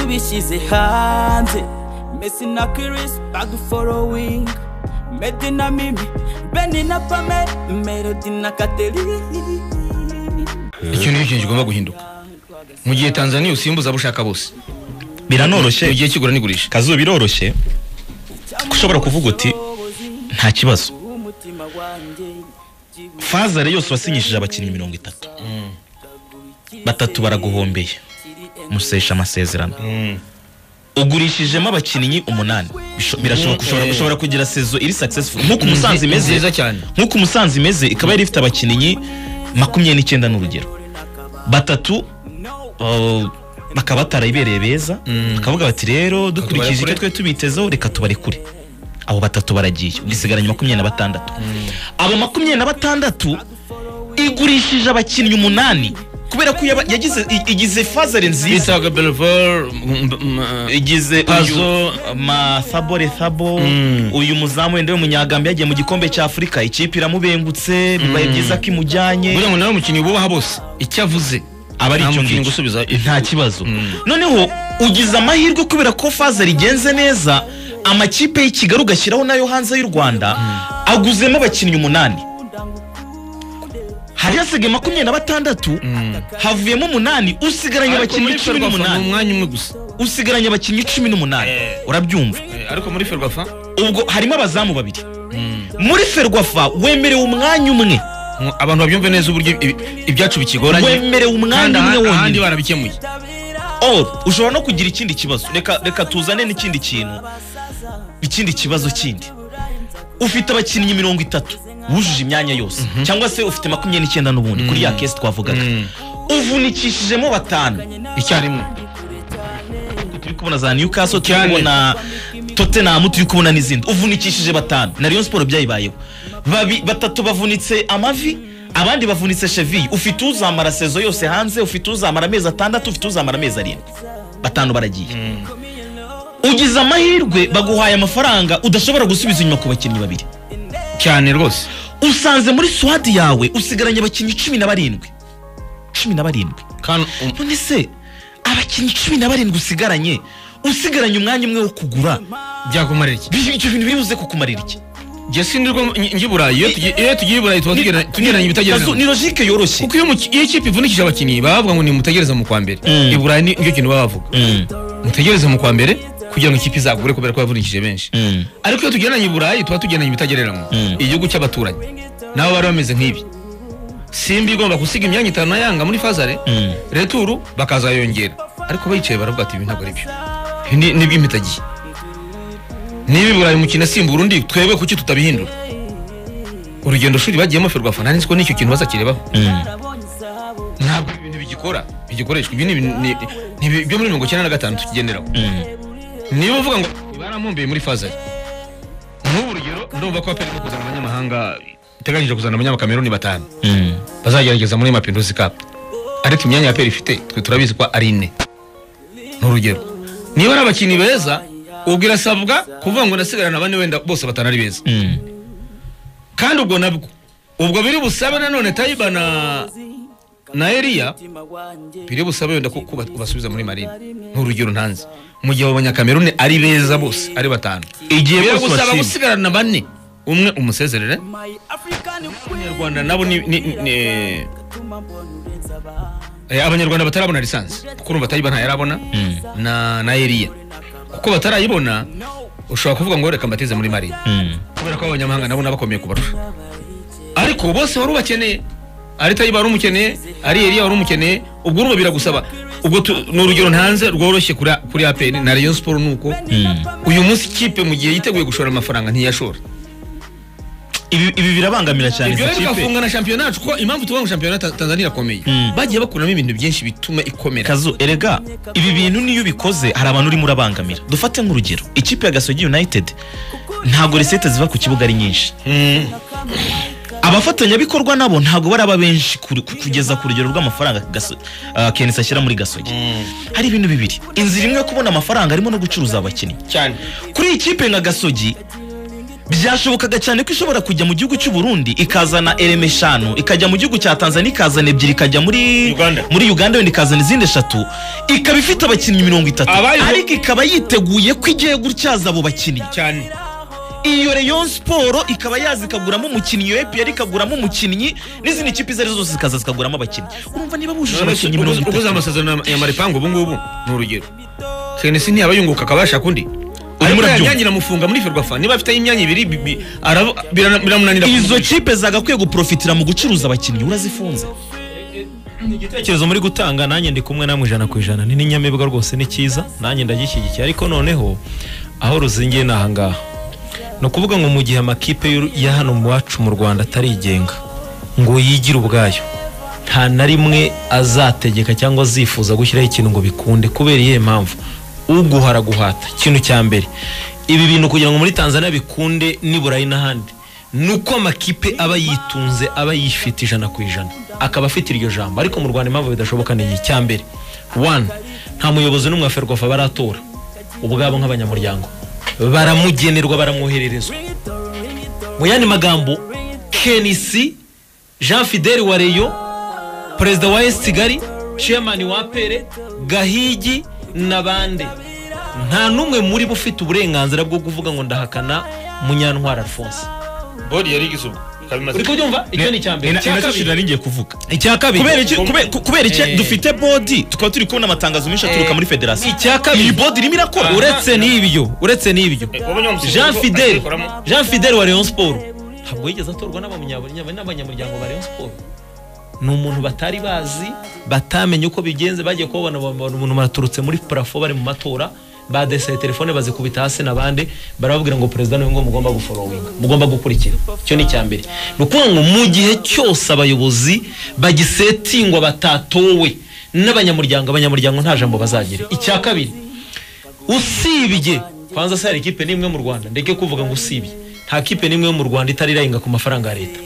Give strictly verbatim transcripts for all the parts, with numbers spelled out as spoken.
bishyize hanze Messi na Chris bag following Medi na Mimi Benny na Pame Melody na Kateri Icyo ni ikintu kigomba guhinduka mu gihe Tanzania usimbuza bushaka bose biranoroshye mu gihe kigura nigurisha Kazo biroroshye kushobora kuvuga uti nta kibazo Fazare yose wasinyishije abakinnyi mirongo itatu batatu baraguhombeye musesha amasezerano ugurishijemo abakinnyi umunani birashoboka ushobora gushobora kugira sezo iri successful nkuko umusanzi imeze nziza cyane nkuko umusanzi imeze ikaba yari ifite abakinnyi makumyabiri n'icyenda n'urugero batatu bakaba batarayibereye beza bakavuga bati rero dukurikije icyo twe tubitezeho reka tubarekure abo batatu baragiye ugisigaranye makumyabiri na batandatu abo makumyabiri na batandatu igurishije abakinnyi umunani kubera ko yagize igize Fazare nziza Belvoir igize Pazo Masabore Thabo uyu muzamu wende w'umunyagambye yagiye mu gikombe cya Afrika ikipe iramubengutse bibaye byiza kimujyanye buri ngo nawe umukinnyi bubaha bose icyavuze abari icyo ngiye gusubiza nta kibazo noneho ugize amahirwe kubera ko Fazare igenze neza amakipe y'Ikigali ugashyiraho nayo hanze y'u Rwanda aguzemo abakinnyi umunani hari hasigaye makumyabiri na batandatu havuyemo umunani usigaranye abakinnyi cumi n'umunani umwanya umwe gusa usigaranye abakinnyi cumi n'umunani urabyumva ariko muri Ferwafa ubwo harimo abazamu babiri muri Ferwafa wemerewe umwanya umwe abantu babyumve neza uburyo ibyacu bikigoranye wemerewe umwanya umwe wonyine ahandi barabikemuye oh ushobora no kugira ikindi kibazo reka reka tuzane n'ikindi kintu ikindi kibazo kindi ufite abakinnyi mirongo itatu wujuje imyanya yose cyangwa se ufite makumyabiri n'icyenda n'ubundi kuri ya case twavugaga uvunikishijemo batanu icyarimwe turi kubona za Newcastle turi kubona Tottenham turi kubona n'izindi uvunikishije batanu na Rayon Sport byayibayeho batatu bavunitse amavi abandi bavunitse cheville ufite uzamara sezo yose hanze ufite uzamara amezi atandatu ufite uzamara amezi arindwi batanu baragiye ugize amahirwe baguhaye amafaranga udashobora gusubiza inyuma ku bakinnyi babiri cyane rwose usanze muri swad yawe usigaranye abakinnyi cumi na barindwi cumi na barindwi none se abakinnyi cumi na barindwi usigaranye usigaranye umwanya umwe wo kugura byakumarira iki icyo bintu bibuze kukumarira iki Jesse ndirwo ngiburayi iyo tugiye iburayi tuba tugeranye ibitagereza ni logique yoroshye kuko iyo ikipe ivunikije abakinnyi bavuga ngo ni mutegereza mu kwa mbere iburayi ni cyo kintu bavuga mutegereza mu kwa mbere kugira ngo ikipe izagure kubera ko yavunikije benshi ariko iyo tugeranye iburayi tuba tugeranye ibitagereranywa igihugu cy'abaturanyi nabo bari bameze nk'ibi Simba igomba gusiga imyanya itanu na Yanga muri Fazare returu bakazayongera ariko bayicaye baravuga ati ibi ntabwo ari byo ni bw'impitagiye niba iburayi mukina Simba urundi twebwe kuki tutabihindura urugendo shuri bagiyemo Ferwafa nani siko nicyo kintu bazakirebaho ntabwo ibintu bigikora bigikoreshwa ibi ni byo muri mirongo icyenda na gatanu tukigenderaho niba uvuga ngo baramumbeye muri Fazare nk'ubu urugero ndumva ko aperi kuzana abanyamahanga iteganyije kuzana abanyamakameruni batanu bazagerageza muri Mapinduzi Cup ariko imyanya ya aperi ifite twe turabizi ko ari ine n'urugero niba ari abakinnyi beza ubwira sabwa kuvuga ngo nasigarana abandi wenda bose batanari beza kandi ubwo nabwo ubwo biri busabe nanone Taiba na na Elia biri busabe wenda ko kubasubiza muri Marine n'urugero ntanze mu gihe abanyakameruni ari beza bose ari batanu igihe biri busaba gusigarana bane umwe umusezerere abanyarwanda nabo ni abanyarwanda batarabona lisansi kuko urumva Taiba nta yarabona na na Elia kuko batarayibona ushobora kuvuga ngo reka mbatize muri Marine kubera ko abanyamahanga nabo nabakomeye kubarusha ariko bose wari ubakeneye ari Taiba wari umukeneye ari Elia wari umukeneye ubwo urumva biragusaba ubwo n'urugero ntanze rworoshye kuri kuri A P N na Rayon Sport nuko uyu munsi kipe mu gihe yiteguye gushora amafaranga ntiyashora ibi ibi birabangamira cyane ikipe ibyo bigafunga na championnat kuko impamvu tuvuga ngo championnat Tanzania irakomeye bagiye bakuramo ibintu byinshi bituma ikomera Kazo erega ibi bintu niyo bikoze hari abantu uri murabangamira dufate nk'urugero ikipe ya Gasogi United ntago resete ziva ku kibuga ari nyinshi abafatanya bikorwa nabo ntago baraba benshi kugeza ku rugero rw'amafaranga Kenisa ashyira muri Gasogi hari ibintu bibiri inzira imwe kubona amafaranga arimo no gucuruza abakinnyi cyane kuri ikipe nka Gasogi byashobokaga cyane ko ishobora kujya mu gihugu cy'u Burundi ikazana eleme eshanu, ikajya mu gihugu cya Tanzania ikazana ebyiri, ikajya muri Uganda muri Uganda wenda ikazana izindi eshatu, ikaba ifite abakinnyi mirongo itatu ariko ikaba yiteguye ko igiye gutyaza abo bakinnyi cyane. Iyo Rayon Sport ikaba yazikaguramo umukinnyi, iyo E P R ikaguramo umukinnyi, n'izindi kipe zari zose zikaza zikaguramo abakinnyi. Urumva niba bujuje abakinnyi mirongo itatu ubuze amasezerano ya Maripango ubu ngubu ni urugero. Kenesi ntiyaba yunguka akabasha kundi. Ariko yanyangira mufunga muri Ferwafa niba afite imyanya ibiri biramunanira. Izo kipe zagakwiye guprofitira mu gucuruza abakinnyi urazifunze. Igitekerezo muri gutanga nanjye ndi kumwe namwe ijana ku ijana, ni n'inyamibwa rwose ni cyiza, nanjye ndagishyigikiye. Ariko noneho aho ruzingiye nahangaha no kuvuga ngo mu gihe amakipe ya hano mu wacu mu Rwanda atarigenga ngo yigire ubwayo, nta na rimwe azategeka cyangwa azifuza gushyiraho ikintu ngo bikunde. Kubera iyihe mpamvu? Uguhara guhata. Ikintu cya mbere, ibi bintu kugira ngo muri Tanzania bikunde n'Iburayi n'ahandi, nuko amakipe aba yitunze, aba yifite ijana ku ijana, akaba afite iryo jambo. Ariko mu Rwanda impamvu bidashoboka ni iki? Cya mbere, one, nta muyobozi n'umwe wa Ferwafa baratora ubwabo nk'abanyamuryango, baramugenerwa, baramwohererezwa. Mu yandi magambo, Kenisi Jean Fidel wa Rayon, perezida wa AS Kigali, chairman wa A P R, Gahigi nabande, nta numwe muri bufite uburenganzira bwo kuvuga ngo ndahakana Munyantwara Alphonse. Bodi yari gisubu uri kubyumva? Icyo ni cyambere. Nacyo naringiye kuvuga. Icya kabiri, kubera iki kubera iki dufite bodi tukaba turi kubona amatangazo menshi aturuka muri federation. Icya kabiri, iyi bodi irimo irakora. Uretse n'ibyo, uretse n'ibyo, Jean Fidel Jean Fidel wa Rayon Sport ntabwo yigeze atorwa n'abanyamuryango ba Rayon Sport. Ni umuntu batari bazi, batamenye uko bigenze, bagiye kubona umuntu maraturutse muri parafo bari mu matora, badese telefone bazikubita hasi nabande, barababwira ngo president niwe ngo mugomba gufollowinga, mugomba gukurikira. Cyo ni cyambere. Nukuvuga ngo mu gihe cyose abayobozi bagisetingwa batatowe n'abanyamuryango, abanyamuryango nta jambo bazagira. Icya kabiri, usibye kwanza sari ikipe nimwe mu Rwanda, ndeke kuvuga ngo usibye, nta kipe nimwe mu Rwanda itari rayinga ku mafaranga ya leta.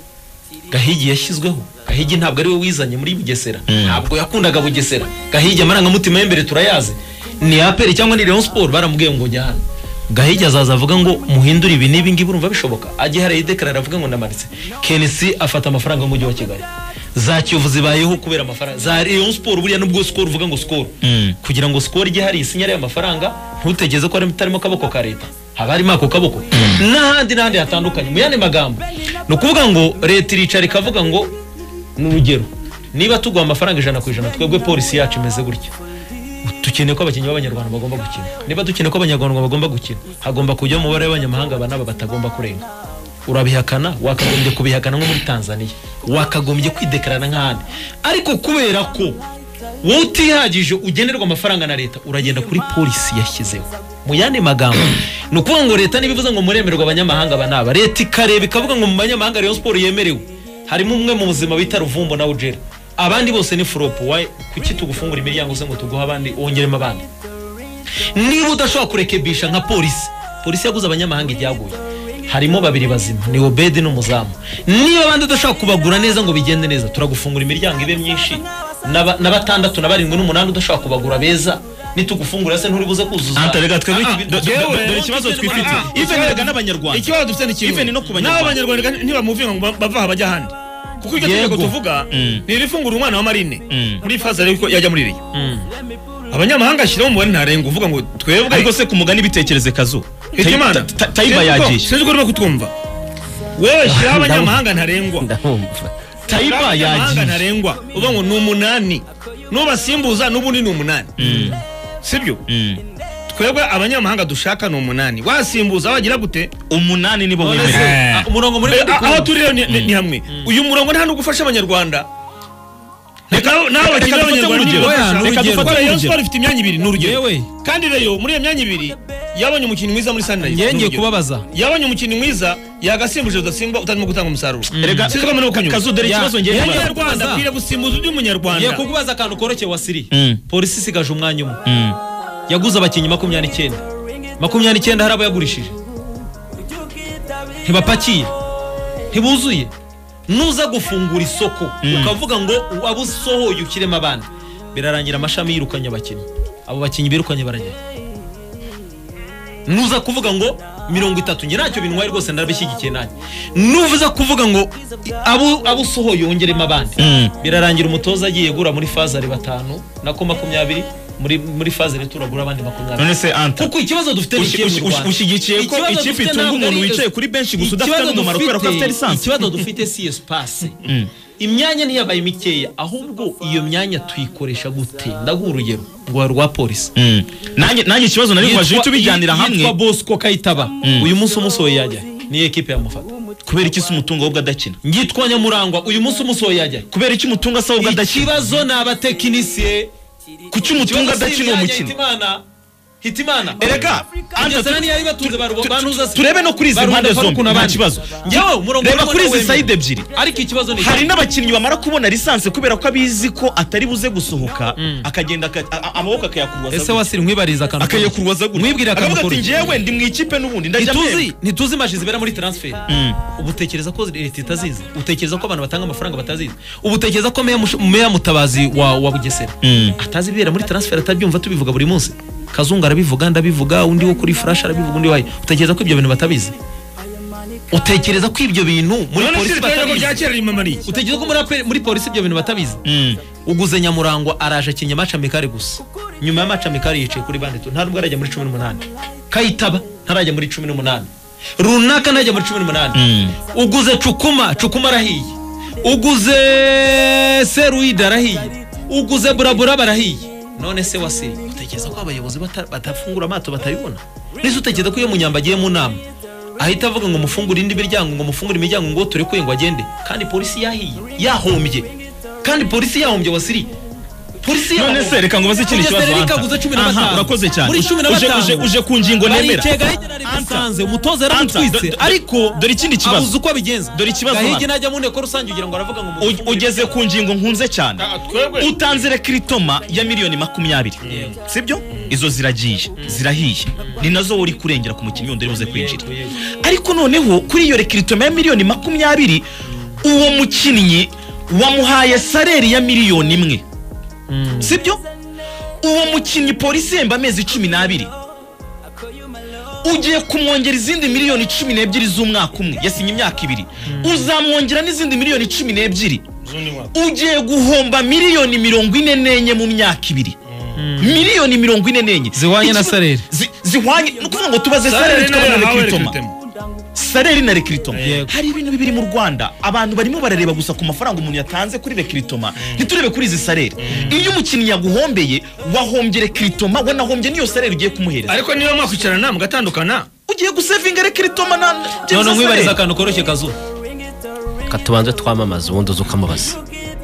Gahigi yashyizweho. Gahigi ntabwo ari we wizanye muri Bugesera, ntabwo yakundaga Bugesera. Gahigi amarangamutima y'imbere turayaze, ni A P R cyangwa ni Rayon Sport baramubwiye ngo jya hano. Gahigi azaza avuga ngo muhindure ibi n'ibi ngibi, urumva bishoboka? Agiye hari idekarara avuga ngo ndamanitse. Kenisi afata amafaranga mu mujyi wa Kigali, za Kiyovu zibayeho kubera amafaranga, za Rayon Sport buriya nubwo score uvuga ngo score kugira ngo score ije hari isinyare y'amafaranga, ntutegeze ko ari mu kaboko ka leta, haba harimo ako kaboko n'ahandi n'ahandi hatandukanye. Mu yandi magambo no kuvuga ngo leta iricara ikavuga ngo n'urugero, niba tugwa amafaranga ijana ku ijana, twebwe polisi yacu imeze gutya, dukeneye ko abakinnyi b'abanyarwanda bagomba gukina. Niba dukeneye ko abanyarwanda bagomba gukina, hagomba kujya mu bare y'abanyamahanga banaba batagomba kurenga. Urabihakana, wakagombye kubihakana nko muri Tanzania, wakagombye kwidekarana nk'ahandi. Ariko kubera ko wowe utihagije ugenerwa amafaranga na leta, uragenda kuri polisi yashyizeho. Mu yandi magambo no kuvuga ngo leta nibivuze ngo muremerwa abanyamahanga banaba, leta ikareba ikavuga ngo mu banyamahanga Rayon Sport yemerewe harimo umwe mu buzima bita Ruvumbo na Ugera, abandi bose ni flop. Why kuki tugufungura imiryango se ngo tuguha abandi wongeremo abandi? Niba udashobora kurekebisha nka polisi, polisi yaguze abanyamahanga ijyaguye, harimo babiri bazima, ni Obedi n'umuzamu. Niba abandi udashobora kubagura neza ngo bigende neza, turagufungura imiryango ibe myinshi, na batandatu na barindwi n'umunani udashobora kubagura beza, nitugufungura se nturi buze kuzuza. Antarega twebwe dore ikibazo twifite. Even rega n'abanyarwanda, ikibazo dufite ni kimwe, even no kubanyarwanda n'abanyarwanda ntibamuvinga ngo bava bajya handi, kuko iryo tegeko tuvuga ni rifungura umwana wa Marine muri faza rero yajya muri riyo. Abanyamahanga ashyiraho umubare ntarenga uvuga ngo twebwe, ariko se kumugani bitekereze kazo Hitimana Taiba yagiye, sinzi ko urimo kutwumva wewe, shyiraho abanyamahanga ntarengwa. Taiba yagiye ntarengwa uvuga ngo ni umunani, nubasimbuza n'ubundi ni umunani, sibyo? Twebwe abanyamahanga dushaka ni umunani, wasimbuza wagira gute? Umunani nibo wemerera. Umurongo muri aho turi rero ni hamwe. Uyu murongo nta nugufasha abanyarwanda. Reka nawe bakira abanyarwanda, reka dufate Rayon Sport ifite imyanya ibiri n'urugero, kandi rero muri iyo myanya ibiri yabonye umukinnyi mwiza muri Sunrise. Ngenge kubabaza, yabonye umukinnyi mwiza yagasimbuje udasimba utarimo gutanga umusaruro. Rega Kazudere ikibazo ngende Abanyarwanda kwira gusimbuza undi munyarwanda. Ye kukubaza akantu koroke wasiri. Polisi sigaje umwanya umwe, yaguze abakinnyi makumyabiri n'icyenda makumyabiri n'icyenda hari abo yagurishije, ntibapakiye, ntibuzuye. Nuza gufungura isoko ukavuga ngo wabusohoye ukirema abandi, birarangira amashami yirukanye abakinnyi, abo bakinnyi birukanye barajya. Nuza kuvuga ngo mirongo itatu njye ntacyo bintwaye rwose ndabishyigikiye nanjye nuvuze kuvuga ngo abo abo usohoye yongeremo abandi birarangira umutoza agiye gura muri fazari batanu nako makumyabiri muri muri fazari turagura abandi makumyabiri none se anta kuko ikibazo dufite ushyigikiye ko ikipe itunga umuntu wicaye kuri benshi gusa udafite n'umumaro kubera ko afite lisansi ikibazo dufite si espace imyanya ntiyabaye mikeya ahubwo iyo myanya tuyikoresha gute ndaguha urugero rwa rwa polisi nanjye nanjye ikibazo nari kwaje tubijyanira hamwe yitwa Bosco Kayitaba uyu munsi umusohoye yajya ni equipe yamufata kubera iki se umutungo w'ubwo adakina ngitwa Nyamurangwa uyu munsi umusohoye yajya kubera iki umutungo asaba ubwo adakina ikibazo ni abatekinisiye kuki umutungo adakina uwo mukino Hitimana erega anta yari batuze banuza turebe no kuri izi mpande zombi nta kibazo ngewe umurongo reba kuri izi side ebyiri ariko ikibazo ni hari n'abakinnyi bamara kubona lisansi kubera ko abizi ko atari buze gusohoka akagenda amaboko akayakurwaza ese wasiri nkwibariza akantu akayakurwaza gute mwibwira akantu ko ngewe ndi mu ikipe n'ubundi ndajya mbere ntituzi maji zibera muri transfer ubutekereza ko leta itazizi utekereza ko abantu batanga amafaranga batazizi ubutekereza ko meya Mutabazi wa wa Bugesera atazi bibera muri transfer atabyumva tubivuga buri munsi Kazungu arabivuga ndabivuga undi wo kuri flash arabivuga undi wayo utekereza ko ibyo bintu batabizi utekereza ko ibyo bintu muri polisi batabizi utekereza ko muri muri polisi ibyo bintu batabizi uguze Nyamurangwa araje kinya match amikare gusa nyuma ya match amikare yicaye kuri bande nta nubwo arajya muri cumi n'umunani Kayitaba ntarajya muri cumi n'umunani runaka ntajya muri cumi n'umunani uguze Cukuma Cukuma arahiye uguze Seruida arahiye uguze Burabura barahiye none se wasiri utekereza ko abayobozi batafungura amato batayibona nise utekereza ko iyo munyamba agiye mu nama ahita avuga ngo mufungure indi miryango ngo mufungure imiryango ngo turekuye ngo agende kandi polisi yahiye yahombye kandi polisi yahombye wasiri polisi none se reka ngo baze ikindi kibazo aha urakoze cyane muri cumi na batanu uje uje ku ngingo nemera ansanze umutoza yaramutwitse ariko dore ikindi kibazo abuze uko abigenza dore ikibazo gahigi najya mu nteko rusange ugira ngo aravuga ngo ugeze ku ngingo nkunze cyane utanze rekritoma ya miliyoni makumyabiri sibyo izo ziragiye zirahiye ni nazo uri kurengera ku mukinnyi wundi uze kwinjira ariko noneho kuri iyo rekritoma ya miliyoni makumyabiri uwo mukinnyi wamuhaye saleri ya miliyoni imwe sibyo uwo mukinnyi polisi yemba amezi cumi n'abiri ugiye kumwongera izindi miliyoni cumi n'ebyiri z'umwaka umwe yasinye imyaka ibiri uzamwongera n'izindi miliyoni cumi n'ebyiri ugiye guhomba miliyoni mirongo ine n'enye mu myaka ibiri miliyoni mirongo ine n'enye zihwanye na saleri zihwanye ni ukuvuga ngo tubaze saleri tukabona rekritoma saleri na rekritoma hari ibintu bibiri mu Rwanda abantu barimo barareba gusa ku mafaranga umuntu yatanze kuri rekritoma ntiturebe kuri izi saleri iyo umukinnyi yaguhombeye wahombye rekritoma wanahombye niyo saleri ugiye kumuhereza ariko niyo mwakwicarana mugatandukana ugiye gusevinga rekritoma na none nkwibariza akantu koroshye Kazu katubanze twamamaza ubundi uzukamubaza